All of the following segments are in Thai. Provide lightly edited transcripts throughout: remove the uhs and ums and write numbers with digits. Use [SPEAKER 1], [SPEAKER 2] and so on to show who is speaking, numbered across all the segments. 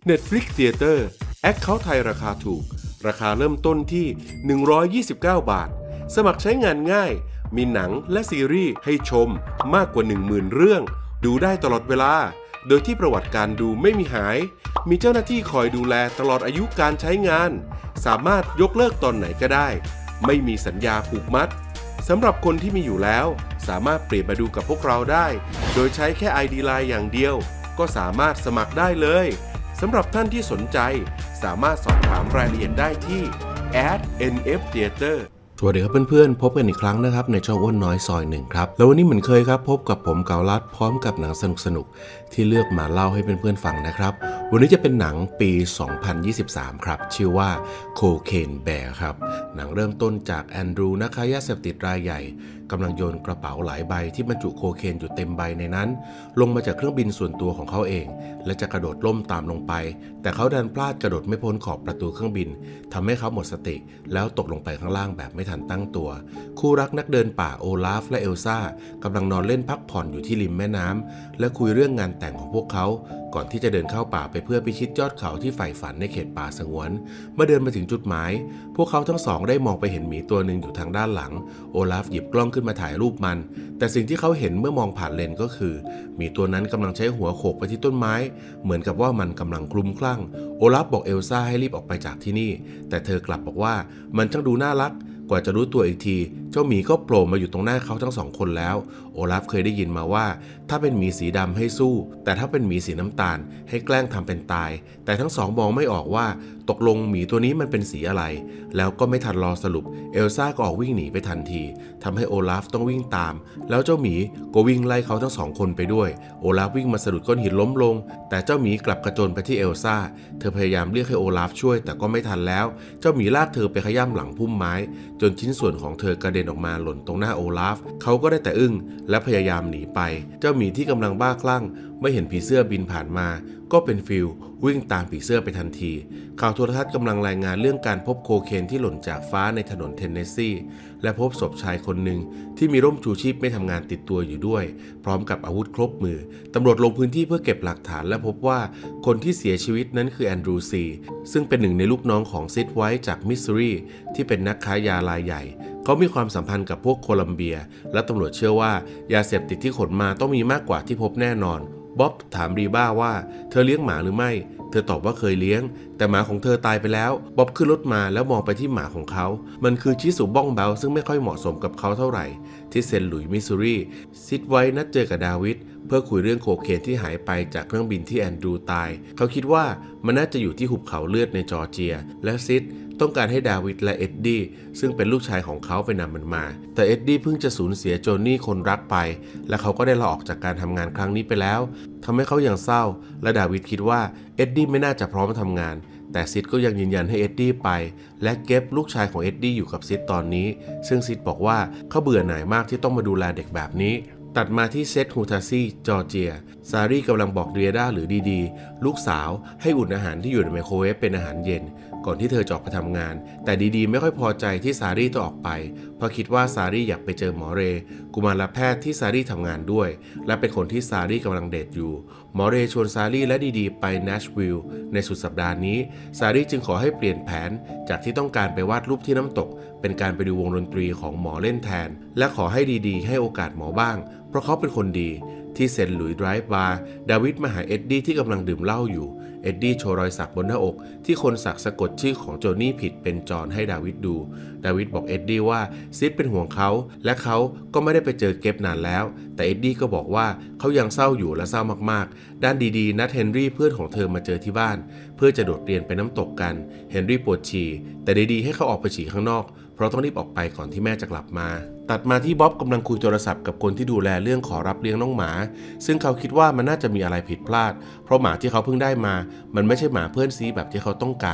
[SPEAKER 1] Netflix Theater แอคเคาท์ไทยราคาถูกราคาเริ่มต้นที่129 บาทสมัครใช้งานง่ายมีหนังและซีรีส์ให้ชมมากกว่า 10,000 เรื่องดูได้ตลอดเวลาโดยที่ประวัติการดูไม่มีหายมีเจ้าหน้าที่คอยดูแลตลอดอายุการใช้งานสามารถยกเลิกตอนไหนก็ได้ไม่มีสัญญาผูกมัดสำหรับคนที่มีอยู่แล้วสามารถเปลี่ยนมาดูกับพวกเราได้โดยใช้แค่ ID Line อย่างเดียวก็สามารถสมัครได้เลยสำหรับท่านที่สนใจสามารถสอบถามรายละเอียดได้ที่ @nftheater สวัสดีครับเพื่อนๆพบกันอีกครั้งนะครับในช่องอ้วนน้อยซอยหนึ่งครับแล้ววันนี้เหมือนเคยครับพบกับผมเกาลัดพร้อมกับหนังสนุกๆที่เลือกมาเล่าให้เพื่อนๆฟังนะครับวันนี้จะเป็นหนังปี 2023 ครับชื่อว่า Cocaine Bear ครับหนังเริ่มต้นจากแอนดรูนักค้ายาเสพติดรายใหญ่กำลังโยนกระเป๋าหลายใบที่บรรจุโคเคนอยู่เต็มใบในนั้นลงมาจากเครื่องบินส่วนตัวของเขาเองและจะกระโดดล่มตามลงไปแต่เขาดันพลาดกระโดดไม่พ้นขอบประตูเครื่องบินทำให้เขาหมดสติแล้วตกลงไปข้างล่างแบบไม่ทันตั้งตัวคู่รักนักเดินป่าโอลาฟและเอลซ่ากำลังนอนเล่นพักผ่อนอยู่ที่ริมแม่น้ำและคุยเรื่องงานแต่งของพวกเขาก่อนที่จะเดินเข้าป่าไปเพื่อพิชิตยอดเขาที่ใฝ่ฝันในเขตป่าสงวนเมื่อเดินมาถึงจุดหมายพวกเขาทั้งสองได้มองไปเห็นหมีตัวหนึ่งอยู่ทางด้านหลังโอลาฟหยิบกล้องขึ้นมาถ่ายรูปมันแต่สิ่งที่เขาเห็นเมื่อมองผ่านเลนส์ก็คือหมีตัวนั้นกำลังใช้หัวโขกไปที่ต้นไม้เหมือนกับว่ามันกำลังคลุ้มคลั่งโอลาฟบอกเอลซ่าให้รีบออกไปจากที่นี่แต่เธอกลับบอกว่ามันช่างดูน่ารักกว่าจะรู้ตัวอีกทีเจ้าหมีก็โผล่มาอยู่ตรงหน้าเขาทั้งสองคนแล้วโอลาฟเคยได้ยินมาว่าถ้าเป็นหมีสีดำให้สู้แต่ถ้าเป็นหมีสีน้ำตาลให้แกล้งทำเป็นตายแต่ทั้งสองมองไม่ออกว่าตกลงหมีตัวนี้มันเป็นสีอะไรแล้วก็ไม่ทันรอสรุปเอลซ่าก็ออกวิ่งหนีไปทันทีทำให้โอลาฟต้องวิ่งตามแล้วเจ้าหมีก็วิ่งไล่เขาทั้งสองคนไปด้วยโอลาฟวิ่งมาสะดุดก้อนหินล้มลงแต่เจ้าหมีกลับกระโจนไปที่เอลซ่าเธอพยายามเรียกให้โอลาฟช่วยแต่ก็ไม่ทันแล้วเจ้าหมีลากเธอไปขย้ำหลังพุ่มไม้จนชิ้นส่วนของเธอกระเด็นออกมาหล่นตรงหน้าโอลาฟเขาก็ได้แต่อึ้งและพยายามหนีไปเจ้าหมีที่กำลังบ้าคลั่งไม่เห็นผีเสื้อบินผ่านมาก็เป็นฟิลวิ่งตามผีเสื้อไปทันทีข่าวโทรทัศน์กำลังรายงานเรื่องการพบโคเคนที่หล่นจากฟ้าในถนนเทนเนสซีและพบศพชายคนหนึ่งที่มีร่มชูชีพไม่ทำงานติดตัวอยู่ด้วยพร้อมกับอาวุธครบมือตำรวจลงพื้นที่เพื่อเก็บหลักฐานและพบว่าคนที่เสียชีวิตนั้นคือแอนดรูซีซึ่งเป็นหนึ่งในลูกน้องของซิดไวท์จากมิสซูรีที่เป็นนักค้ายารายใหญ่เขามีความสัมพันธ์กับพวกโคลัมเบียและตำรวจเชื่อว่ายาเสพติดที่ขนมาต้องมีมากกว่าที่พบแน่นอนบ๊อบถามรีบ้าว่าเธอเลี้ยงหมาหรือไม่เธอตอบว่าเคยเลี้ยงแต่หมาของเธอตายไปแล้วบ๊อบขึ้นรถมาแล้วมองไปที่หมาของเขามันคือชิสุบ้องเบลซึ่งไม่ค่อยเหมาะสมกับเขาเท่าไหร่ที่เซนต์หลุยส์มิสซูรีซิดไว้นัดเจอกับดาวิดเพื่อคุยเรื่องโคเคนที่หายไปจากเครื่องบินที่แอนดรูตายเขาคิดว่ามันน่าจะอยู่ที่หุบเขาเลือดในจอร์เจียและซิดต้องการให้ดาวิดและเอ็ดดี้ซึ่งเป็นลูกชายของเขาไปนำมันมาแต่เอ็ดดี้เพิ่งจะสูญเสียโจนี่คนรักไปและเขาก็ได้ลาออกจากการทำงานครั้งนี้ไปแล้วทำให้เขายังเศร้าและดาวิดคิดว่าเอ็ดดี้ไม่น่าจะพร้อมทำงานแต่ซิดก็ยังยืนยันให้เอ็ดดี้ไปและเก็บลูกชายของเอ็ดดี้อยู่กับซิดตอนนี้ซึ่งซิดบอกว่าเขาเบื่อหน่ายมากที่ต้องมาดูแลเด็กแบบนี้ตัดมาที่เซตฮูทาซีจอร์เจียซารีกำลังบอกเดียด้าหรือดีลูกสาวให้อุ่นอาหารที่อยู่ในไมโครเวฟเป็นอาหารเย็นก่อนที่เธอจะออกไปทำงานแต่ดีไม่ค่อยพอใจที่ซารีต้องออกไปเพราะคิดว่าซารีอยากไปเจอหมอเรกุมารแพทย์ที่ซารีทำงานด้วยและเป็นคนที่ซารีกำลังเดทอยู่หมอเรชวนซารีและดีไปเนชวิลล์ในสุดสัปดาห์นี้ซารีจึงขอให้เปลี่ยนแผนจากที่ต้องการไปวาดรูปที่น้ำตกเป็นการไปดูวงดนตรีของหมอเล่นแทนและขอให้ดีให้โอกาสหมอบ้างเพราะเขาเป็นคนดีที่เซนต์หลุยส์ไดรฟ์บาร์ดาวิดมาหาเอ็ดดี้ที่กำลังดื่มเหล้าอยู่เอ็ดดี้โชว์รอยสักบนหน้าอกที่คนสักสะกดชื่อของโจนี่ผิดเป็นจอห์นให้ดาวิดดูดาวิดบอกเอ็ดดี้ว่าซิดเป็นห่วงเขาและเขาก็ไม่ได้ไปเจอเก็บนานแล้วแต่เอ็ดดี้ก็บอกว่าเขายังเศร้าอยู่และเศร้ามากๆด้านดีนัดเฮนรี่เพื่อนของเธอมาเจอที่บ้านเพื่อจะโดดเรียนไปน้ำตกกันเฮนรี่ปวดฉี่แต่ดีให้เขาออกไปฉี่ข้างนอกเพราะต้องรีบออกไปก่อนที่แม่จะกลับมาตัดมาที่บ๊อบกำลังคุยโทรศัพท์กับคนที่ดูแลเรื่องขอรับเลี้ยงน้องหมาซึ่งเขาคิดว่ามันน่าจะมีอะไรผิดพลาดเพราะหมาที่เขาเพิ่งได้มามันไม่ใช่หมาเพื่อนซีแบบที่เขาต้องการ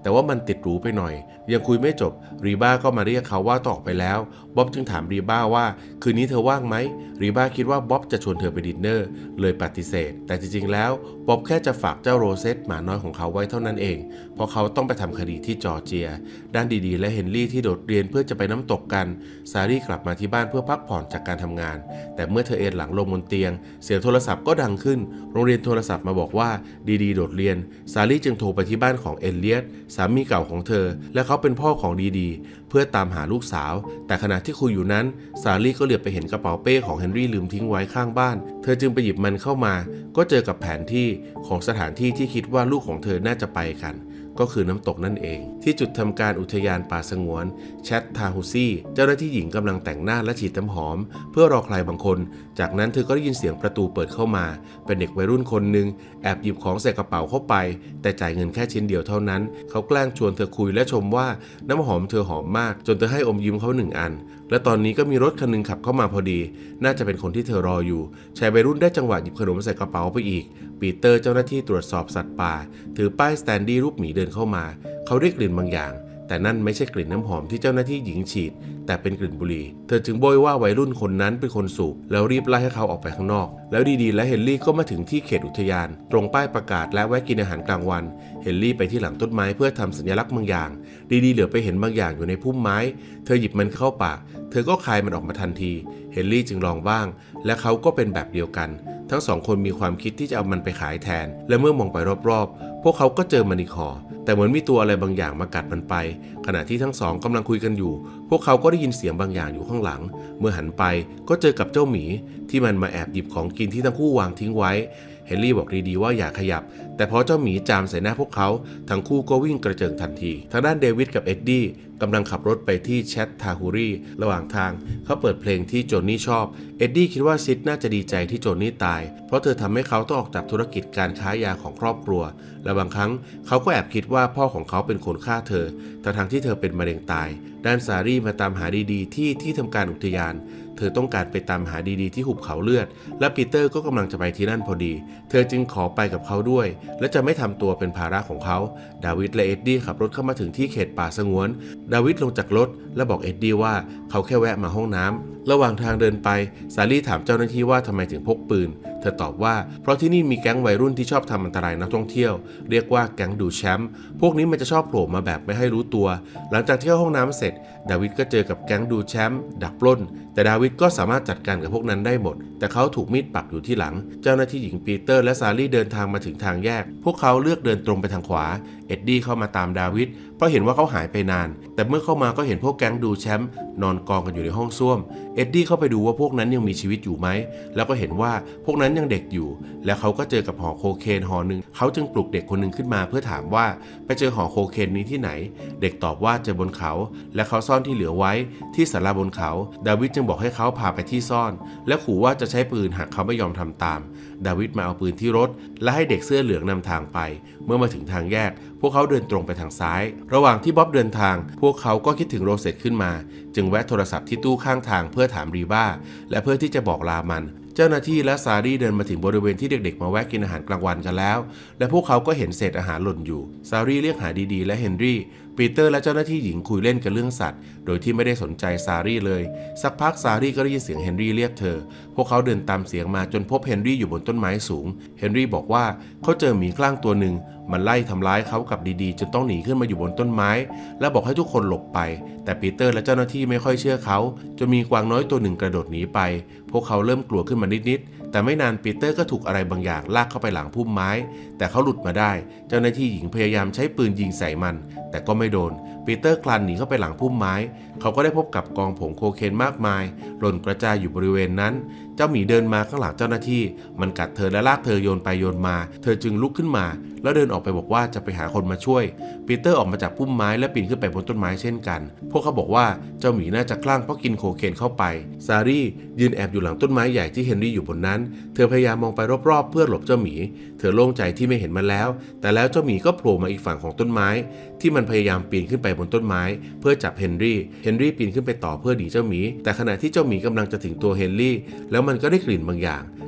[SPEAKER 1] แต่ว่ามันติดหรูไปหน่อยยังคุยไม่จบรีบ้าก็มาเรียกเขาว่าต้องออกไปแล้วบ๊อบจึงถามรีบ้าว่าคืนนี้เธอว่างไหมรีบ้าคิดว่าบ๊อบจะชวนเธอไปดินเนอร์เลยปฏิเสธแต่จริงๆแล้วบ๊อบแค่จะฝากเจ้าโรเซตหมาน้อยของเขาไว้เท่านั้นเองเพราะเขาต้องไปทำคดีที่จอร์เจียด้านดีๆและเฮนรี่ที่โดดเรียนเพื่อจะไปน้ำตกกันซารี่กลับมาที่บ้านเพื่อพักผ่อนจากการทำงานแต่เมื่อเธอเอนหลังลงบนเตียงเสียงโทรศัพท์ก็ดังขึ้นโรงเรียนโทรศัพท์มาบอกว่าดีๆโดดเรียนซารี่จึงโทรไปที่บ้านของเอลเลียตสามีเก่าของเธอและเขาเป็นพ่อของดีๆเพื่อตามหาลูกสาวแต่ขณะที่คุยอยู่นั้นซารี่ก็เหลือบไปเห็นกระเป๋าเป้ของเฮนรี่ลืมทิ้งไว้ข้างบ้านเธอจึงไปหยิบมันเข้ามาก็เจอกับแผนที่ของสถานที่ที่คิดว่าลูกของเธอน่าจะไปกันก็คือน้ำตกนั่นเองที่จุดทำการอุทยานป่าสงวนแชททาฮูซี่เจ้าหน้าที่หญิงกำลังแต่งหน้าและฉีดน้ำหอมเพื่อรอใครบางคนจากนั้นเธอก็ได้ยินเสียงประตูเปิดเข้ามาเป็นเด็กวัยรุ่นคนหนึ่งแอบหยิบของใส่กระเป๋าเข้าไปแต่จ่ายเงินแค่ชิ้นเดียวเท่านั้นเขาแกล้งชวนเธอคุยและชมว่าน้ำหอมเธอหอมมากจนเธอให้อมยิ้มเขา1 อันและตอนนี้ก็มีรถคันนึงขับเข้ามาพอดีน่าจะเป็นคนที่เธอรออยู่ชายวัยรุ่นได้จังหวะหยิบขนมใส่กระเป๋าไปอีกปีเตอร์เจ้าหน้าที่ตรวจสอบสัตว์ป่าถือป้ายสแตนดี้รูปหมีเดินเข้ามาเขาได้กลิ่นบางอย่างแต่นั่นไม่ใช่กลิ่นน้ำหอมที่เจ้าหน้าที่หญิงฉีดแต่เป็นกลิ่นบุหรี่เธอจึงโบยว่าวัยรุ่นคนนั้นเป็นคนสูบแล้วรีบไล่ให้เขาออกไปข้างนอกแล้วดีๆและเฮนรี่ก็มาถึงที่เขตอุทยานตรงป้ายประกาศและแวะกินอาหารกลางวันเฮนรี่ไปที่หลังต้นไม้เพื่อทำสัญลักษณ์บางอย่างดีๆเหลือไปเห็นบางอย่างอยู่ในพุ่มไม้เธอหยิบมันเข้าปากเธอก็คายมันออกมาทันทีเฮนรี่จึงลองบ้างและเขาก็เป็นแบบเดียวกันทั้งสองคนมีความคิดที่จะเอามันไปขายแทนและเมื่อมองไปรอบๆพวกเขาก็เจอมันในคอแต่เหมือนมีตัวอะไรบางอย่างมากัดมันไปขณะที่ทั้งสองกำลังคุยกันอยู่พวกเขาก็ได้ยินเสียงบางอย่างอยู่ข้างหลังเมื่อหันไปก็เจอกับเจ้าหมีที่มันมาแอบหยิบของกินที่ทั้งคู่วางทิ้งไว้เฮนรี่บอกดีๆว่าอย่าขยับแต่พอเจ้าหมีจามใส่หน้าพวกเขาทั้งคู่ก็วิ่งกระเจิงทันทีทางด้านเดวิดกับเอ็ดดี้กำลังขับรถไปที่แชททาฮูรี่ระหว่างทางเขาเปิดเพลงที่โจนนี่ชอบเอ็ดดี้คิดว่าซิดน่าจะดีใจที่โจนนี่ตายเพราะเธอทำให้เขาต้องออกจากธุรกิจการค้ายาของครอบครัวและบางครั้งเขาก็แอบคิดว่าพ่อของเขาเป็นคนฆ่าเธอทั้งที่เธอเป็นมะเร็งตายด้านซารี่มาตามหาดีๆที่ทำการอุทยานเธอต้องการไปตามหาดีๆที่หุบเขาเลือดและปีเตอร์ก็กำลังจะไปที่นั่นพอดีเธอจึงขอไปกับเขาด้วยและจะไม่ทำตัวเป็นภาระของเขาดาวิดและเอ็ดดี้ขับรถเข้ามาถึงที่เขตป่าสงวนดาวิดลงจากรถและบอกเอ็ดดี้ว่าเขาแค่แวะมาห้องน้ำระหว่างทางเดินไปซารี่ถามเจ้าหน้าที่ว่าทำไมถึงพกปืนเธอตอบว่าเพราะที่นี่มีแก๊งวัยรุ่นที่ชอบทำอันตรายนักท่องเที่ยวเรียกว่าแก๊งดูแชมป์พวกนี้มันจะชอบโผล่มาแบบไม่ให้รู้ตัวหลังจากที่เข้าห้องน้ำเสร็จดาวิดก็เจอกับแก๊งดูแชมป์ดักปล้นแต่ดาวิดก็สามารถจัดการกับพวกนั้นได้หมดแต่เขาถูกมีดปักอยู่ที่หลังเจ้าหน้าที่หญิงปีเตอร์และซารี่เดินทางมาถึงทางแยกพวกเขาเลือกเดินตรงไปทางขวาเอ็ดดี้เข้ามาตามดาวิดเพราะเห็นว่าเขาหายไปนานแต่เมื่อเข้ามาก็เห็นพวกแก๊งดูแชมป์นอนกองกันอยู่ในห้องส้วมเอ็ดดี้เข้าไปดูว่าพวกนั้นยังมีชีวิตอยู่ไหมแล้วก็เห็นว่าพวกนั้นยังเด็กอยู่แล้วเขาก็เจอกับห่อโคเคนห่อหนึ่งเขาจึงปลุกเด็กคนหนึ่งขึ้นมาเพื่อถามว่าไปเจอห่อโคเคนนี้ที่ไหนเด็กตอบว่าเจอบนเขาและเขาซ่อนที่เหลือไว้ที่ศาลาบนเขาดาวิดจึงบอกให้เขาพาไปที่ซ่อนและขู่ว่าจะใช้ปืนหากเขาไม่ยอมทำตามดาวิดมาเอาปืนที่รถและให้เด็กเสื้อเหลืองนำทางไปเมื่อมาถึงทางแยกพวกเขาเดินตรงไปทางซ้ายระหว่างที่บ๊อบเดินทางพวกเขาก็คิดถึงโรเซตขึ้นมาจึงแวะโทรศัพท์ที่ตู้ข้างทางเพื่อถามรีบ้าและเพื่อที่จะบอกลามันเจ้าหน้าที่และซารี่เดินมาถึงบริเวณที่เด็กๆมาแวะกินอาหารกลางวันกันแล้วและพวกเขาก็เห็นเศษอาหารหล่นอยู่ซารี่เรียกหาดีๆและเฮนรี่ปีเตอร์และเจ้าหน้าที่หญิงคุยเล่นกันเรื่องสัตว์โดยที่ไม่ได้สนใจซารี่เลยสักพักซารี่ก็ได้ยินเสียงเฮนรี่เรียกเธอพวกเขาเดินตามเสียงมาจนพบเฮนรี่อยู่บนต้นไม้สูงเฮนรี่บอกว่าเขาเจอหมีกล้างตัวหนึ่งมันไล่ทำร้ายเขากับดีๆจนต้องหนีขึ้นมาอยู่บนต้นไม้และบอกให้ทุกคนหลบไปแต่ปีเตอร์และเจ้าหน้าที่ไม่ค่อยเชื่อเขาจนมีกวางน้อยตัวหนึ่งกระโดดหนีไปพวกเขาเริ่มกลัวขึ้นมานิดๆแต่ไม่นานปีเตอร์ก็ถูกอะไรบางอย่างลากเข้าไปหลังพุ่มไม้แต่เขาหลุดมาได้เจ้าหน้าที่หญิงพยายามใช้ปืนยิงใส่มันแต่ก็ไม่โดนปีเตอร์คลานหนีเข้าไปหลังพุ่มไม้เขาก็ได้พบกับกองผงโคเคนมากมายหล่นกระจายอยู่บริเวณนั้นเจ้าหมีเดินมาข้างหลังเจ้าหน้าที่มันกัดเธอและลากเธอโยนไปโยนมาเธอจึงลุกขึ้นมาแล้วเดินออกไปบอกว่าจะไปหาคนมาช่วยปีเตอร์ออกมาจากพุ่มไม้และปีนขึ้นไปบนต้นไม้เช่นกันพวกเขาบอกว่าเจ้าหมีน่าจะคลั่งเพราะกินโคเคนเข้าไปซารี่ยืนแอบอยู่หลังต้นไม้ใหญ่ที่เฮนรี่อยู่บนนั้นเธอพยายามมองไปรอบๆเพื่อหลบเจ้าหมีเธอโล่งใจที่ไม่เห็นมันแล้วแต่แล้วเจ้าหมีก็โผล่มาอีกฝั่งของต้นไม้ที่มันพยายามปีนขึ้นไปบนต้นไม้เพื่อจับเฮนรี่ปีนขึ้นไปต่อเพื่อหนีเจ้าหมีแต่ขณะที่เจ้าหมีกำลังจะถึงตัวเฮนรี่แล้วมันก็ได้กลิ่นบางอย่าง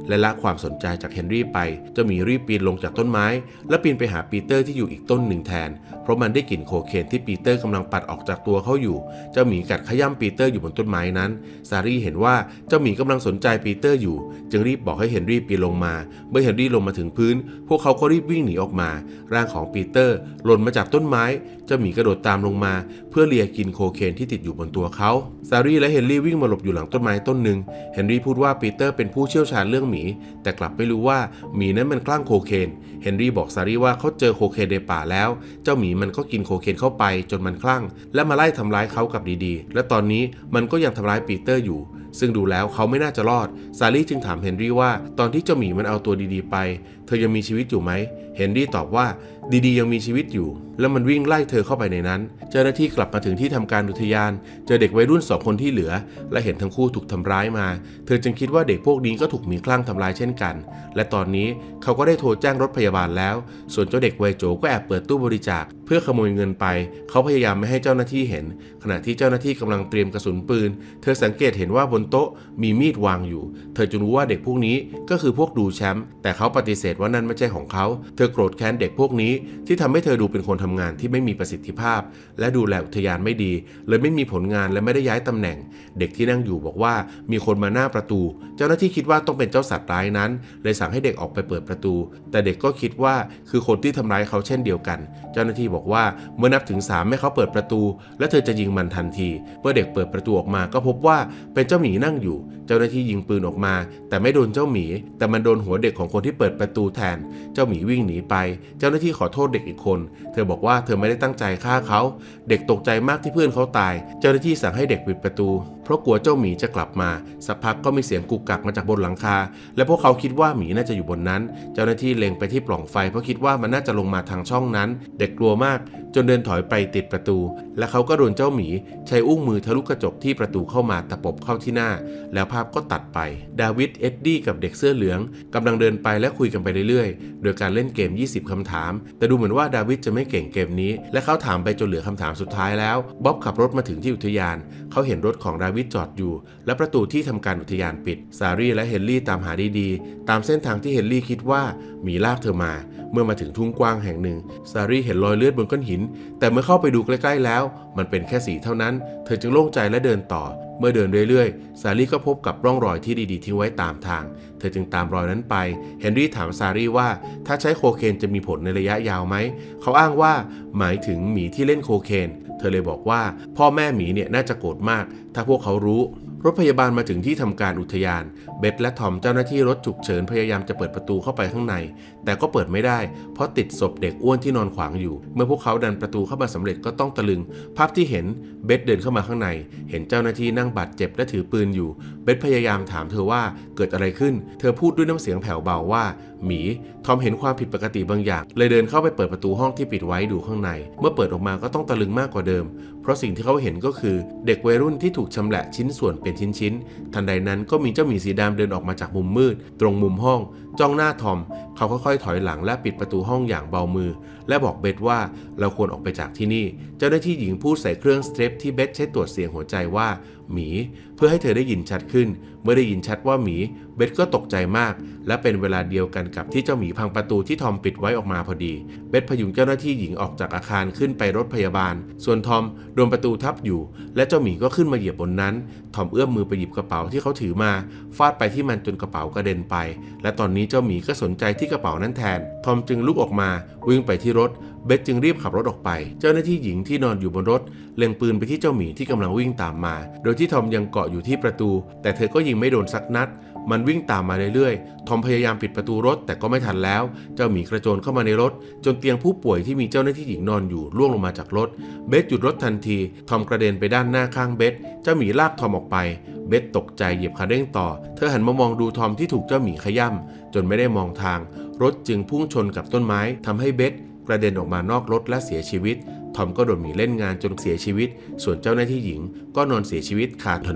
[SPEAKER 1] และละความสนใจจากเฮนรี่ไปเจ้าหมีรีบปีนลงจากต้นไม้และปีนไปหาปีเตอร์ที่อยู่อีกต้นหนึ่งแทนเพราะมันได้กลิ่นโคเคนที่ปีเตอร์กำลังปัดออกจากตัวเขาอยู่เจ้าหมีกัดขย้ำปีเตอร์อยู่บนต้นไม้นั้นซารีเห็นว่าเจ้าหมีกำลังสนใจปีเตอร์อยู่จึงรีบบอกให้เฮนรี่ปีนลงมาเมื่อเฮนรี่ลงมาถึงพื้นพวกเขาก็รีบวิ่งหนีออกมาร่างของปีเตอร์หล่นมาจากต้นไม้เจ้าหมีกระโดดตามลงมาเพื่อเลียกินโคเคนที่ติดอยู่บนตัวเขาซารีและเฮนรี่วิ่งมาหลบอยู่หลังต้นไม้ต้นหนึ่งเฮนรี่พูดว่าปีเตอร์เป็นผู้เชี่ยวชาญเรื่องหมีแต่กลับไม่รู้ว่าหมีนั้นมันคลั่งโคเคนเฮนรี่บอกซารีว่าเขาเจอโคเคนในป่าแล้วเจ้าหมีมันก็กินโคเคนเข้าไปจนมันคลั่งและมาไล่ทำร้ายเขากับดีๆและตอนนี้มันก็ยังทำร้ายปีเตอร์อยู่ซึ่งดูแล้วเขาไม่น่าจะรอดซารีจึงถามเฮนรี่ว่าตอนที่เจ้าหมีมันเอาตัวดีๆไปเธอยังมีชีวิตอยู่ไหมเฮนรี่ตอบว่าดีๆยังมีชีวิตอยู่แล้วมันวิ่งไล่เธอเข้าไปในนั้นเจ้าหน้าที่กลับมาถึงที่ทำการอุทยานเจอเด็กวัยรุ่น2 คนที่เหลือและเห็นทั้งคู่ถูกทำร้ายมาเธอจึงคิดว่าเด็กพวกนี้ก็ถูกหมีคลั่งทำร้ายเช่นกันและตอนนี้เขาก็ได้โทรแจ้งรถพยาบาลแล้วส่วนเจ้าเด็กวัยโจก็แอบเปิดตู้บริจาคเพื่อขโมยเงินไปเขาพยายามไม่ให้เจ้าหน้าที่เห็นขณะที่เจ้าหน้าที่กำลังเตรียมกระสุนปืนเธอสังเกตเห็นว่าบนโต๊ะมีมีดวางอยู่เธอจึงรู้ว่าเด็กพวกนี้ก็คือพวกดูแชมป์แต่เขาปฏิเสธว่านั่นไม่ใช่ของเขาเธอโกรธแค้นเด็กพวกนี้ที่ทำให้เธอดูเป็นคนทำงานที่ไม่มีประสิทธิภาพและดูแลอุทยานไม่ดีเลยไม่มีผลงานและไม่ได้ย้ายตำแหน่งเด็กที่นั่งอยู่บอกว่ามีคนมาหน้าประตูเจ้าหน้าที่คิดว่าต้องเป็นเจ้าสัตว์ร้ายนั้นเลยสั่งให้เด็กออกไปเปิดประตูแต่เด็กก็คิดว่าคือคนที่ทำร้ายเขาเช่นเดียวกันเจ้าหน้าที่บอกว่าเมื่อนับถึง3ให้เขาเปิดประตูและเธอจะยิงมันทันทีเมื่อเด็กเปิดประตูออกมาก็พบว่าเป็นเจ้าหมีนั่งอยู่เจ้าหน้าที่ยิงปืนออกมาแต่ไม่โดนเจ้าหมีแต่มันโดนหัวเด็กของคนที่เปิดประตูแทนเจ้าหมีวิ่งหนีไปเจ้าหน้าที่ขอโทษเด็กอีกคนเธอบอกว่าเธอไม่ได้ตั้งใจฆ่าเขาเด็กตกใจมากที่เพื่อนเขาตายเจ้าหน้าที่สั่งให้เด็กปิดประตูเพราะกลัวเจ้าหมีจะกลับมาสักพักก็มีเสียงกุกกักมาจากบนหลังคาและพวกเขาคิดว่าหมีน่าจะอยู่บนนั้นเจ้าหน้าที่เล็งไปที่ปล่องไฟเพราะคิดว่ามันน่าจะลงมาทางช่องนั้นเด็กกลัวมากจนเดินถอยไปติดประตูและเขาก็โดนเจ้าหมีใช้อุ้งมือทะลุกระจกที่ประตูเข้ามาตะปบเข้าที่หน้าแล้วภาพก็ตัดไปดาวิดเอ็ดดี้กับเด็กเสื้อเหลืองกำลังเดินไปและคุยกันไปเรื่อยๆโดยการเล่นเกม20คำถามแต่ดูเหมือนว่าดาวิดจะไม่เก่งเกมนี้และเขาถามไปจนเหลือคำถามสุดท้ายแล้วบ๊อบขับรถมาถึงที่อุทยานเขาเห็นรถของดาวิดจอดอยู่และประตูที่ทำการอุทยานปิดซารีและเฮนรี่ตามหาดีๆตามเส้นทางที่เฮนรี่คิดว่าหมีลากเธอมาเมื่อมาถึงทุ่งกว้างแห่งหนึ่งซารีเห็นรอยเลือดบนก้อนหินแต่เมื่อเข้าไปดูใกล้ๆแล้วมันเป็นแค่สีเท่านั้นเธอจึงโล่งใจและเดินต่อเมื่อเดินเรื่อยๆซารีก็พบกับร่องรอยที่ดีๆทิ้งไว้ตามทางเธอจึงตามรอยนั้นไปเฮนรี่ถามซารีว่าถ้าใช้โคเคนจะมีผลในระยะยาวไหมเขาอ้างว่าหมายถึงหมีที่เล่นโคเคนเธอเลยบอกว่าพ่อแม่หมีเนี่ยน่าจะโกรธมากถ้าพวกเขารู้รถพยาบาลมาถึงที่ทำการอุทยานเบธและทอมเจ้าหน้าที่รถฉุกเฉินพยายามจะเปิดประตูเข้าไปข้างในแต่ก็เปิดไม่ได้เพราะติดศพเด็กอ้วนที่นอนขวางอยู่เมื่อพวกเขาดันประตูเข้ามาสำเร็จก็ต้องตะลึงภาพที่เห็นเบธเดินเข้ามาข้างในเห็นเจ้าหน้าที่นั่งบาดเจ็บและถือปืนอยู่เบธพยายามถามเธอว่าเกิดอะไรขึ้นเธอพูดด้วยน้ำเสียงแผ่วเบาว่าหมีทอมเห็นความผิดปกติบางอย่างเลยเดินเข้าไปเปิดประตูห้องที่ปิดไว้ดูข้างในเมื่อเปิดออกมาก็ต้องตะลึงมากกว่าเดิมเพราะสิ่งที่เขาเห็นก็คือเด็กวัยรุ่นที่ถูกชำแหละชิ้นส่วนเป็นชิ้นๆทันใดนั้นก็มีเจ้าหมีสีดำเดินออกมาจากมุมมืดตรงมุมห้องจ้องหน้าทอมเขาค่อยๆถอยหลังและปิดประตูห้องอย่างเบามือและบอกเบธว่าเราควรออกไปจากที่นี่เจ้าหน้าที่หญิงพูดใส่เครื่องสเตรปที่เบธใช้ตรวจเสียงหัวใจว่าหมีเพื่อให้เธอได้ยินชัดขึ้นเมื่อได้ยินชัดว่าหมีเบธก็ตกใจมากและเป็นเวลาเดียวกันกับที่เจ้าหมีพังประตูที่ทอมปิดไว้ออกมาพอดีเบธพยุงเจ้าหน้าที่หญิงออกจากอาคารขึ้นไปรถพยาบาลส่วนทอมโดนประตูทับอยู่และเจ้าหมีก็ขึ้นมาเหยียบบนนั้นทอมเอื้อมมือไปหยิบกระเป๋าที่เขาถือมาฟาดไปที่มันจนกระเป๋ากระเด็นไปและตอนนี้เจ้าหมีก็สนใจที่กระเป๋านั้นแทนทอมจึงลุกออกมาวิ่งไปที่รถเบธจึงรีบขับรถออกไปเจ้าหน้าที่หญิงที่นอนอยู่บนรถเล็งปืนไปที่เจ้าหมีที่กำลังวิ่งตามมาโดยที่ทอมยังเกาะอยู่ที่ประตูแต่เธอก็ยิงไม่โดนสักนัดมันวิ่งตามมาเรื่อยๆทอมพยายามปิดประตูรถแต่ก็ไม่ทันแล้วเจ้าหมีกระโจนเข้ามาในรถจนเตียงผู้ป่วยที่มีเจ้าหน้าที่หญิงนอนอยู่ร่วงลงมาจากรถเบธหยุดรถทันทีทอมกระเด็นไปด้านหน้าข้างเบธเจ้าหมีลากทอมออกไปเบธตกใจเหยียบคันเร่งต่อเธอหันมามองดูทอมที่ถูกเจ้าหมีขย้ำจนไม่ได้มองทางรถจึงพุ่งชนกับต้นไม้ทำให้เบธกระเด็นออกมานอกรถและเสียชีวิตทอมก็โดนหมีเล่นงานจนเสียชีวิตส่วนเจ้าหน้าที่หญิงก็นอนเสียชีวิตคาถนน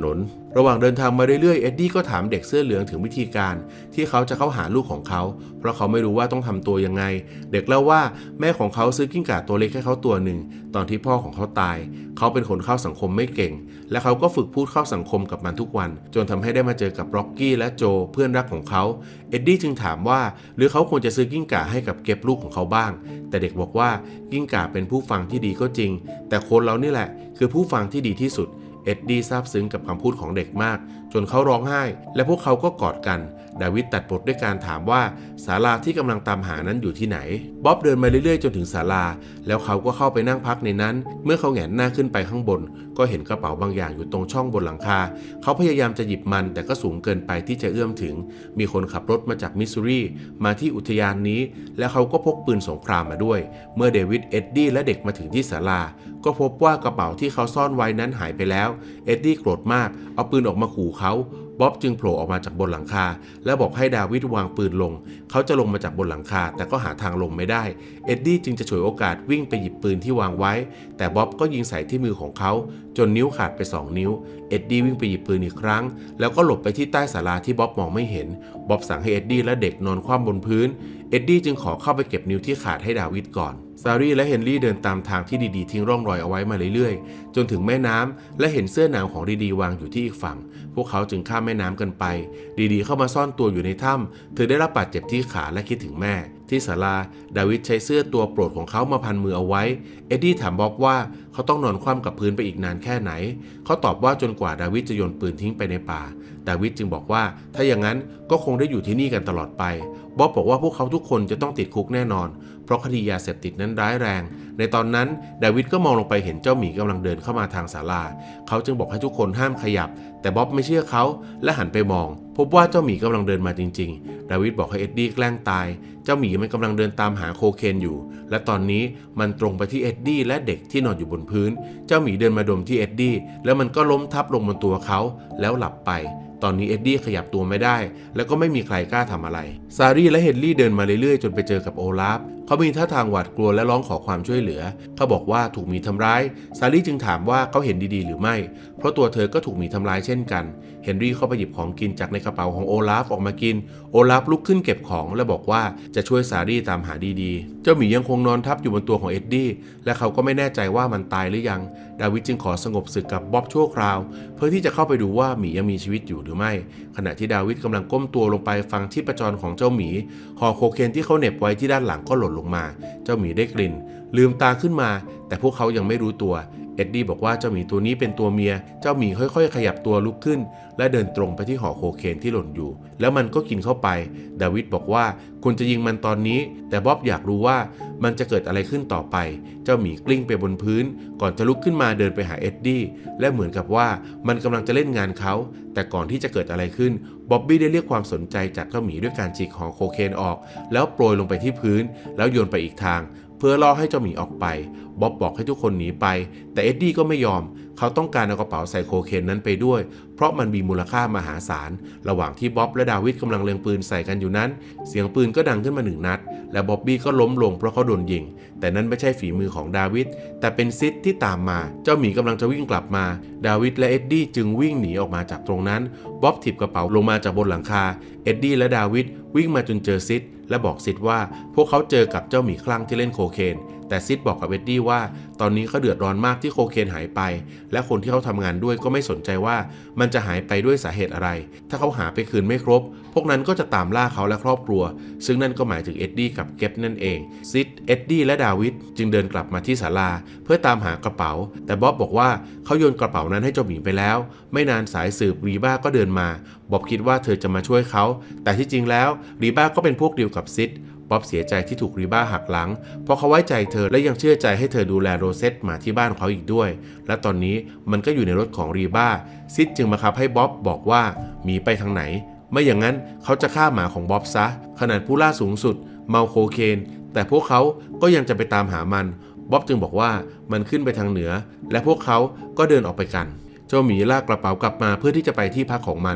[SPEAKER 1] ระหว่างเดินทางมาเรื่อยๆเอ็ดดี้ก็ถามเด็กเสื้อเหลืองถึงวิธีการที่เขาจะเข้าหาลูกของเขาเพราะเขาไม่รู้ว่าต้องทำตัวยังไงเด็กเล่าว่าแม่ของเขาซื้อกิ้งก่าตัวเล็กให้เขาตัวหนึ่งตอนที่พ่อของเขาตายเขาเป็นคนเข้าสังคมไม่เก่งและเขาก็ฝึกพูดเข้าสังคมกับมันทุกวันจนทำให้ได้มาเจอกับร็อกกี้และโจเพื่อนรักของเขาเอ็ดดี้จึงถามว่าหรือเขาควรจะซื้อกิ้งก่าให้กับเก็บลูกของเขาบ้างแต่เด็กบอกว่ากิ้งก่าเป็นผู้ฟังที่ดีก็จริงแต่คนเรานี่แหละคือผู้ฟังที่ดีที่สุดเอ็ดดี้ซาบซึ้งกับคำพูดของเด็กมากจนเขาร้องไห้และพวกเขาก็กอดกันดาวิดตัดบทด้วยการถามว่าศาลาที่กำลังตามหานั้นอยู่ที่ไหนบ๊อบเดินมาเรื่อยๆจนถึงศาลาแล้วเขาก็เข้าไปนั่งพักในนั้นเมื่อเขาแหงนหน้าขึ้นไปข้างบนก็เห็นกระเป๋าบางอย่างอยู่ตรงช่องบนหลังคาเขาพยายามจะหยิบมันแต่ก็สูงเกินไปที่จะเอื้อมถึงมีคนขับรถมาจากมิสซูรีมาที่อุทยานนี้และเขาก็พกปืนสงครามมาด้วยเมื่อเดวิดเอ็ดดี้และเด็กมาถึงที่ศาลาก็พบว่ากระเป๋าที่เขาซ่อนไว้นั้นหายไปแล้วเอ็ดดี้โกรธมากเอาปืนออกมาขู่เขาบ๊อบจึงโผล่ออกมาจากบนหลังคาและบอกให้ดาวิดวางปืนลงเขาจะลงมาจากบนหลังคาแต่ก็หาทางลงไม่ได้เอ็ดดี้จึงจะฉวยโอกาสวิ่งไปหยิบปืนที่วางไว้แต่บ๊อบก็ยิงใส่ที่มือของเขาจนนิ้วขาดไป2 นิ้วเอ็ดดี้วิ่งไปหยิบปืนอีกครั้งแล้วก็หลบไปที่ใต้ศาลาที่บ๊อบมองไม่เห็นบ๊อบสั่งให้เอ็ดดี้และเด็กนอนคว่ำบนพื้นเอ็ดดี้จึงขอเข้าไปเก็บนิ้วที่ขาดให้ดาวิดก่อนซารีและเฮนรี่เดินตามทางที่ดีๆทิ้งร่องรอยเอาไว้มาเรื่อยๆจนถึงแม่น้ำและเห็นเสื้อหนาวของดีๆวางอยู่ที่อีกฝั่งพวกเขาจึงข้ามแม่น้ำกันไปดีๆเข้ามาซ่อนตัวอยู่ในถ้ำเธอได้รับบาดเจ็บที่ขาและคิดถึงแม่ที่ศาลาดาวิดใช้เสื้อตัวโปรดของเขามาพันมือเอาไว้เอ็ดดี้ถามบ๊อบว่าเขาต้องนอนคว่ำกับพื้นไปอีกนานแค่ไหนเขาตอบว่าจนกว่าดาวิดจะโยนปืนทิ้งไปในป่าดาวิดจึงบอกว่าถ้าอย่างนั้นก็คงได้อยู่ที่นี่กันตลอดไปบ๊อบบอกว่าพวกเขาทุกคนจะต้องติดคุกแน่นอนเพราะคดียาเสพติดนั้นร้ายแรงในตอนนั้นดาวิดก็มองลงไปเห็นเจ้าหมีกำลังเดินเข้ามาทางศาลาเขาจึงบอกให้ทุกคนห้ามขยับแต่บ๊อบไม่เชื่อเขาและหันไปมองพบว่าเจ้าหมีกำลังเดินมาจริงๆดาวิดบอกให้เอ็ดดี้แกล้งตายเจ้าหมีมันกำลังเดินตามหาโคเคนอยู่และตอนนี้มันตรงไปที่เอ็ดดี้และเด็กที่นอนอยู่บนพื้นเจ้าหมีเดินมาดมที่เอ็ดดี้แล้วมันก็ล้มทับลงบนตัวเขาแล้วหลับไปตอนนี้เอ็ดดี้ขยับตัวไม่ได้แล้วก็ไม่มีใครกล้าทำอะไรซารีและเฮนรี่เดินมาเรื่อยๆจนไปเจอกับโอลาฟเขามีท่าทางหวาดกลัวและร้องขอความช่วยเหลือเขาบอกว่าถูกหมีทำร้ายซารีจึงถามว่าเขาเห็นดีๆหรือไม่เพราะตัวเธอก็ถูกหมีทำร้ายเช่นกันเฮนรี่เข้าไปหยิบของกินจากในกระเป๋าของโอลาฟออกมากินโอลาฟลุกขึ้นเก็บของและบอกว่าจะช่วยซารีตามหาดีๆเจ้าหมียังคงนอนทับอยู่บนตัวของเอ็ดดี้และเขาก็ไม่แน่ใจว่ามันตายหรือยังดาวิดจึงขอสงบศึกกับบ๊อบชั่วคราวเพื่อที่จะเข้าไปดูว่าหมียังมีชีวิตอยู่หรือไม่ขณะที่ดาวิดกำลังก้มตัวลงไปฟังชีพจรของเจ้าหมีห่อโคเคนที่เขาเหน็บไว้ที่ด้านหลังก็หล่นลงมาเจ้าหมีได้กลิ่นลืมตาขึ้นมาแต่พวกเขายังไม่รู้ตัวเอ็ดดี้บอกว่าเจ้าหมีตัวนี้เป็นตัวเมียเจ้าหมีค่อยๆขยับตัวลุกขึ้นและเดินตรงไปที่ห่อโคเคนที่หล่นอยู่แล้วมันก็กินเข้าไปดาวิดบอกว่าคุณจะยิงมันตอนนี้แต่บ๊อบอยากรู้ว่ามันจะเกิดอะไรขึ้นต่อไปเจ้าหมีกลิ้งไปบนพื้นก่อนจะลุกขึ้นมาเดินไปหาเอ็ดดี้และเหมือนกับว่ามันกำลังจะเล่นงานเขาแต่ก่อนที่จะเกิดอะไรขึ้นบ๊อบบี้ได้เรียกความสนใจจากเจ้าหมีด้วยการฉีกห่อโคเคนออกแล้วโปรยลงไปที่พื้นแล้วโยนไปอีกทางเพื่อล่อให้เจ้าหมีออกไปบ๊อบบอกให้ทุกคนหนีไปแต่เอ็ดดี้ก็ไม่ยอมเขาต้องการเอากระเป๋าใส่โคเคนนั้นไปด้วยเพราะมันมีมูลค่ามหาศาลระหว่างที่บ๊อบและดาวิดกำลังเล็งปืนใส่กันอยู่นั้นเสียงปืนก็ดังขึ้นมา1 นัดและบ๊อบบี้ก็ล้มลงเพราะเขาโดนยิงแต่นั้นไม่ใช่ฝีมือของดาวิดแต่เป็นซิดที่ตามมาเจ้าหมีกำลังจะวิ่งกลับมาดาวิดและเอ็ดดี้จึงวิ่งหนีออกมาจากตรงนั้นบ๊อบถีบกระเป๋าลงมาจากบนหลังคาเอ็ดดี้และดาวิดวิ่งมาจนเจอซิดและบอกซิดว่าพวกเขาเจอกับเจ้าหมีคลั่งที่เล่นโคเคนแต่ซิดบอกกับเอ็ดดี้ว่าตอนนี้เขาเดือดร้อนมากที่โคเคนหายไปและคนที่เขาทำงานด้วยก็ไม่สนใจว่ามันจะหายไปด้วยสาเหตุอะไรถ้าเขาหาไปคืนไม่ครบพวกนั้นก็จะตามล่าเขาและครอบครัวซึ่งนั่นก็หมายถึงเอ็ดดี้กับเก็บนั่นเองซิดเอ็ดดี้และดาวิดจึงเดินกลับมาที่ศาลาเพื่อตามหากระเป๋าแต่บ๊อบบอกว่าเขาโยนกระเป๋านั้นให้เจ้าหมีไปแล้วไม่นานสายสืบรีบ้าก็เดินมาบ๊อบคิดว่าเธอจะมาช่วยเขาแต่ที่จริงแล้วรีบ้าก็เป็นพวกเดียวกับซิดบ๊อบเสียใจที่ถูกรีบ้าหักหลังเพราะเขาไว้ใจเธอและยังเชื่อใจให้เธอดูแลโรเซตหมาที่บ้านเขาอีกด้วยและตอนนี้มันก็อยู่ในรถของรีบ้าซิดจึงบังคับให้บ๊อบบอกว่าหมีไปทางไหนไม่อย่างนั้นเขาจะฆ่าหมาของบ๊อบซะขนาดผู้ล่าสูงสุดเมาโคเคนแต่พวกเขาก็ยังจะไปตามหามันบ๊อบจึงบอกว่ามันขึ้นไปทางเหนือและพวกเขาก็เดินออกไปกันเจ้าหมีลากกระเป๋ากลับมาเพื่อที่จะไปที่พักของมัน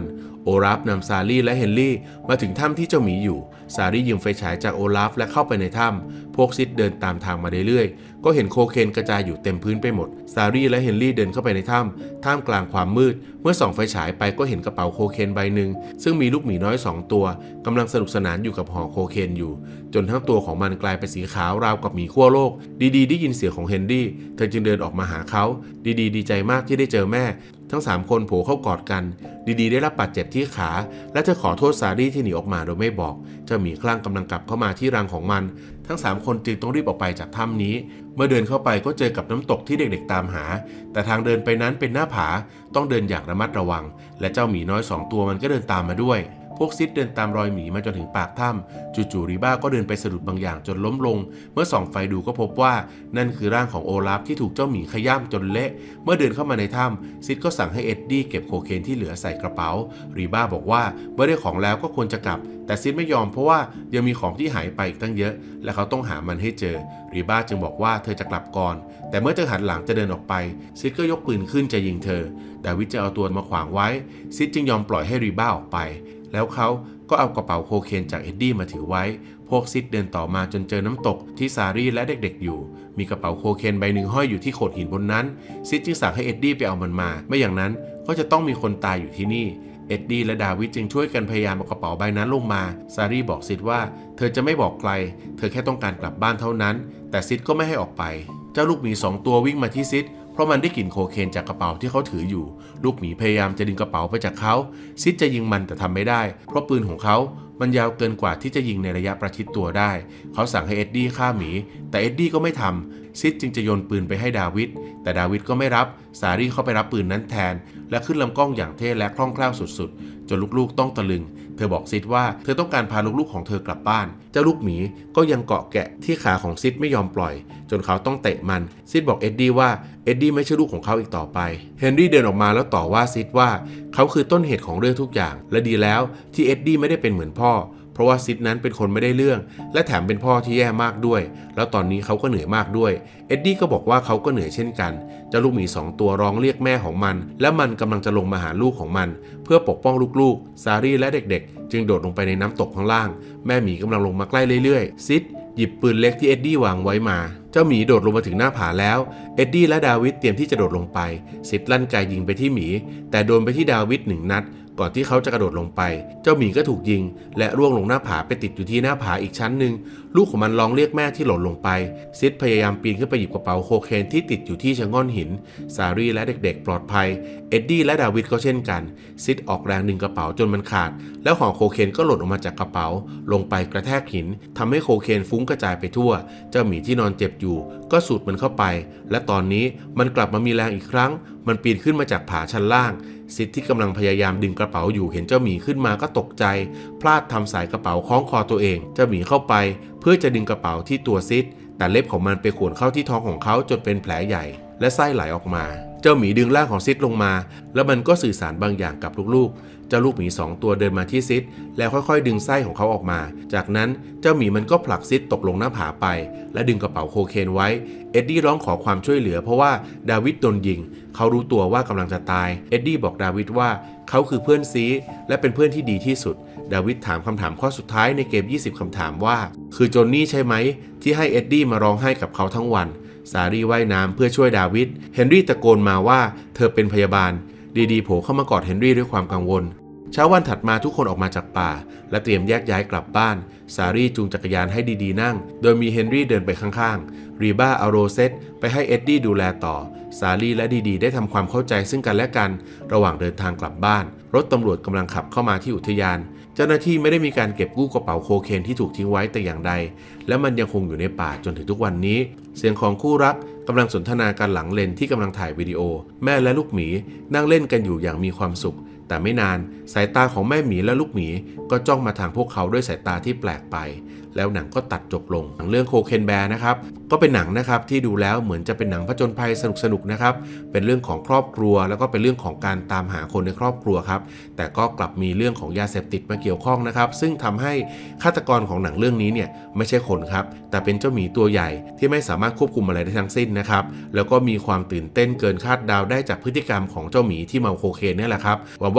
[SPEAKER 1] โอลาฟนำซารี่และเฮนรี่มาถึงถ้ำที่เจ้าหมีอยู่ซารี่ยิงไฟฉายจากโอลาฟและเข้าไปในถ้ำพวกซิดเดินตามทางมาเรื่อยๆก็เห็นโคเคนกระจายอยู่เต็มพื้นไปหมดซารี่และเฮนรี่เดินเข้าไปในถ้ำท่ามกลางความมืดเมื่อส่องไฟฉายไปก็เห็นกระเป๋าโคเคนใบหนึ่งซึ่งมีลูกหมีน้อย2ตัวกำลังสนุกสนานอยู่กับห่อโคเคนอยู่จนทั้งตัวของมันกลายเป็นสีขาวราวกับหมีขั้วโลกดีได้ยินเสียงของเฮนรี่เธอจึงเดินออกมาหาเขาดีใจมากที่ได้เจอแม่ทั้ง3คนโผล่เข้ากอดกันดีได้รับบาดเจ็บที่ขาและเธอขอโทษซารี่ที่หนีออกมาโดยไม่บอกเจ้าหมีคลั่งกำลังกลับเข้ามาที่รังของมันทั้ง3คนจึงต้องรีบออกไปจากถ้ำนี้เมื่อเดินเข้าไปก็เจอกับน้ำตกที่เด็กๆตามหาแต่ทางเดินไปนั้นเป็นหน้าผาต้องเดินอย่างระมัดระวังและเจ้าหมีน้อย2ตัวมันก็เดินตามมาด้วยพวกซิดเดินตามรอยหมีมาจนถึงปากถ้ำจู่ๆริบ้าก็เดินไปสะดุดบางอย่างจนล้มลงเมื่อส่องไฟดูก็พบว่านั่นคือร่างของโอลาฟที่ถูกเจ้าหมีขย้ำจนเละเมื่อเดินเข้ามาในถ้ำซิดก็สั่งให้เอ็ดดี้เก็บโคเคนที่เหลือใส่กระเป๋าริบ้าบอกว่าเมื่อได้ของแล้วก็ควรจะกลับแต่ซิดไม่ยอมเพราะว่ายังมีของที่หายไปอีกตั้งเยอะและเขาต้องหามันให้เจอริบ้าจึงบอกว่าเธอจะกลับก่อนแต่เมื่อเธอหันหลังจะเดินออกไปซิดก็ยกปืนขึ้นจะยิงเธอดาวิดจะเอาตัวมาขวางไว้ซิดจึงยอมปล่อยให้ริบ้าออกไปแล้วเขาก็เอากระเป๋าโคเคนจากเอ็ดดี้มาถือไว้พวกซิดเดินต่อมาจนเจอน้ำตกที่ซารี่และเด็กๆอยู่มีกระเป๋าโคเคนใบหนึ่งห้อยอยู่ที่โขดหินบนนั้นซิดจึงสั่งให้เอ็ดดี้ไปเอามันมาไม่อย่างนั้นก็จะต้องมีคนตายอยู่ที่นี่เอ็ดดี้และดาวิดจึงช่วยกันพยายามเอากระเป๋าใบนั้นลงมาซารี่บอกซิดว่าเธอจะไม่บอกใครเธอแค่ต้องการกลับบ้านเท่านั้นแต่ซิดก็ไม่ให้ออกไปเจ้าลูกหมี2ตัววิ่งมาที่ซิดเพราะมันได้กลิ่นโคเคนจากกระเป๋าที่เขาถืออยู่ลูกหมีพยายามจะดึงกระเป๋าไปจากเขาซิดจะยิงมันแต่ทำไม่ได้เพราะปืนของเขามันยาวเกินกว่าที่จะยิงในระยะประชิดตัวได้เขาสั่งให้เอ็ดดี้ฆ่าหมีแต่เอ็ดดี้ก็ไม่ทำซิดจึงจะโยนปืนไปให้ดาวิดแต่ดาวิดก็ไม่รับซารี่เข้าไปรับปืนนั้นแทนและขึ้นลำกล้องอย่างเท่และคล่องแคล่วสุดๆจนลูกๆต้องตะลึงเธอบอกซิดว่าเธอต้องการพาลูกๆของเธอกลับบ้านเจ้าลูกหมีก็ยังเกาะแกะที่ขาของซิดไม่ยอมปล่อยจนเขาต้องเตะมันซิดบอกเอ็ดดี้ว่าเอ็ดดี้ไม่ใช่ลูกของเขาอีกต่อไปเฮนรี่เดินออกมาแล้วต่อว่าซิดว่าเขาคือต้นเหตุของเรื่องทุกอย่างและดีแล้วที่เอ็ดดี้ไม่ได้เป็นเหมือนพ่อเพราะว่าซิดนั้นเป็นคนไม่ได้เรื่องและแถมเป็นพ่อที่แย่มากด้วยแล้วตอนนี้เขาก็เหนื่อยมากด้วยเอ็ดดี้ก็บอกว่าเขาก็เหนื่อยเช่นกันเจ้าลูกหมี2ตัวร้องเรียกแม่ของมันและมันกำลังจะลงมาหาลูกของมันเพื่อปกป้องลูกๆซารี่และเด็กๆจึงโดดลงไปในน้ำตกข้างล่างแม่หมีกำลังลงมาใกล้เรื่อยๆซิดหยิบปืนเล็กที่เอ็ดดี้วางไว้มาเจ้าหมีโดดลงมาถึงหน้าผาแล้วเอ็ดดี้และดาวิดเตรียมที่จะโดดลงไปซิดลั่นไกยิงไปที่หมีแต่โดนไปที่ดาวิด1 นัดก่อนที่เขาจะกระโดดลงไปเจ้าหมีก็ถูกยิงและร่วงลงหน้าผาไปติดอยู่ที่หน้าผาอีกชั้นหนึ่งลูกของมันร้องเรียกแม่ที่หล่นลงไปซิดพยายามปีนขึ้นไปหยิบกระเป๋าโคเคนที่ติดอยู่ที่ชะง่อนหินซารี่และเด็กๆปลอดภัยเอ็ดดี้และดาวิดก็เช่นกันซิดออกแรงดึงกระเป๋าจนมันขาดแล้วห่อโคเคนก็หล่นออกมาจากกระเป๋าลงไปกระแทกหินทำให้โคเคนฟุ้งกระจายไปทั่วเจ้าหมีที่นอนเจ็บอยู่ก็สูดมันเข้าไปและตอนนี้มันกลับมามีแรงอีกครั้งมันปีนขึ้นมาจากผาชั้นล่างซิดที่กำลังพยายามดึงกระเป๋าอยู่เห็นเจ้าหมีขึ้นมาก็ตกใจพลาดทำสายกระเป๋าคล้องคอตัวเองเจ้าหมีเข้าไปเพื่อจะดึงกระเป๋าที่ตัวซิดแต่เล็บของมันไปข่วนเข้าที่ท้องของเขาจนเป็นแผลใหญ่และไส้ไหลออกมาเจ้าหมีดึงร่างของซิดลงมาแล้วมันก็สื่อสารบางอย่างกับลูกๆเจ้าลูกหมี2ตัวเดินมาที่ซิดแล้วค่อยๆดึงไส้ของเขาออกมาจากนั้นเจ้าหมีมันก็ผลักซิดตกลงหน้าผาไปและดึงกระเป๋าโคเคนไว้เอ็ดดี้ร้องขอความช่วยเหลือเพราะว่าดาวิดโดนยิงเขารู้ตัวว่ากำลังจะตายเอ็ดดี้บอกดาวิดว่าเขาคือเพื่อนซีและเป็นเพื่อนที่ดีที่สุดดาวิดถามคำถามข้อสุดท้ายในเกม20คำถามว่าคือโจนนี่ใช่ไหมที่ให้เอ็ดดี้มาร้องไห้กับเขาทั้งวันซารี่ว่ายน้ำเพื่อช่วยดาวิดเฮนรี่ตะโกนมาว่าเธอเป็นพยาบาลดีๆโผล่เข้ามากอดเฮนรี่ด้วยความกังวลเช้าวันถัดมาทุกคนออกมาจากป่าและเตรียมแยกย้ายกลับบ้านซารี่จูงจักรยานให้ดีๆนั่งโดยมีเฮนรี่เดินไปข้างๆรีบ้าเอาโรเซตไปให้เอ็ดดี้ดูแลต่อซารี่และดีๆได้ทำความเข้าใจซึ่งกันและกันระหว่างเดินทางกลับบ้านรถตำรวจกำลังขับเข้ามาที่อุทยานเจ้าหน้าที่ไม่ได้มีการเก็บกู้กระเป๋าโคเคนที่ถูกทิ้งไว้แต่อย่างใดและมันยังคงอยู่ในป่าจนถึงทุกวันนี้เสียงของคู่รักกำลังสนทนากันหลังเลนที่กำลังถ่ายวิดีโอแม่และลูกหมีนั่งเล่นกันอยู่อย่างมีความสุขแต่ไม่นานสายตาของแม่หมีและลูกหมีก็จ้องมาทางพวกเขาด้วยสายตาที่แปลกไปแล้วหนังก็ตัดจบลงหนังเรื่องโคเคนแบร์นะครับก็เป็นหนังนะครับที่ดูแล้วเหมือนจะเป็นหนังผจญภัยสนุกๆนะครับเป็นเรื่องของครอบครัวแล้วก็เป็นเรื่องของการตามหาคนในครอบครัวครับแต่ก็กลับมีเรื่องของยาเสพติดมาเกี่ยวข้องนะครับซึ่งทำให้ฆาตกรของหนังเรื่องนี้เนี่ยไม่ใช่คนครับแต่เป็นเจ้าหมีตัวใหญ่ที่ไม่สามารถควบคุมอะไรได้ทั้งสิ้นนะครับแล้วก็มีความตื่นเต้นเกินคาดเดาได้จากพฤติกรรมของเจ้าหมีที่เมาโคเคนนี่แหละครับหวังว่า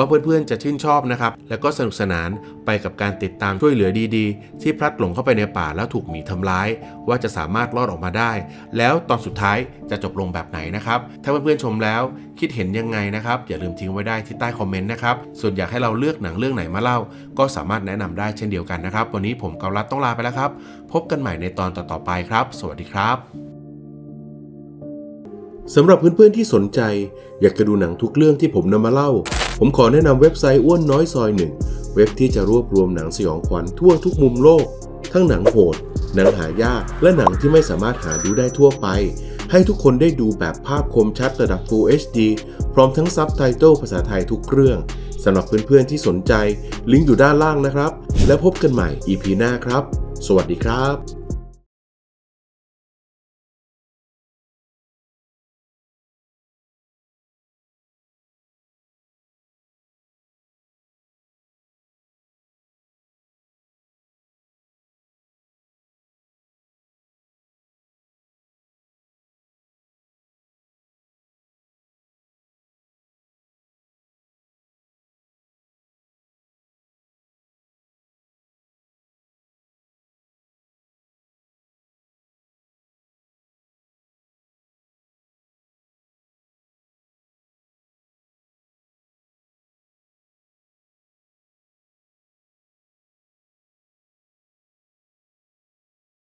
[SPEAKER 1] ว่าเพื่อนๆจะชื่นชอบนะครับแล้วก็สนุกสนานไปกับการติดตามช่วยเหลือดีๆที่พลัดหลงเข้าไปในป่าแล้วถูกหมีทำร้ายว่าจะสามารถรอดออกมาได้แล้วตอนสุดท้ายจะจบลงแบบไหนนะครับถ้าเพื่อนๆชมแล้วคิดเห็นยังไงนะครับอย่าลืมทิ้งไว้ได้ที่ใต้คอมเมนต์นะครับส่วนอยากให้เราเลือกหนังเรื่องไหนมาเล่าก็สามารถแนะนำได้เช่นเดียวกันนะครับวันนี้ผมกับรัฐต้องลาไปแล้วครับพบกันใหม่ในตอนต่อๆไปครับสวัสดีครับสำหรับเพื่อนๆที่สนใจอยากจะดูหนังทุกเรื่องที่ผมนำมาเล่าผมขอแนะนำเว็บไซต์อ้วนน้อยซอยหนึ่งเว็บที่จะรวบรวมหนังสยองขวัญทั่วทุกมุมโลกทั้งหนังโหดหนังหายากและหนังที่ไม่สามารถหาดูได้ทั่วไปให้ทุกคนได้ดูแบบภาพคมชัดระดับ Full HD พร้อมทั้งซับไตเติลภาษาไทยทุกเรื่องสำหรับเพื่อนๆที่สนใจลิงก์อยู่ด้านล่างนะครับแล้วพบกันใหม่ EP หน้าครับสวัสดีครับ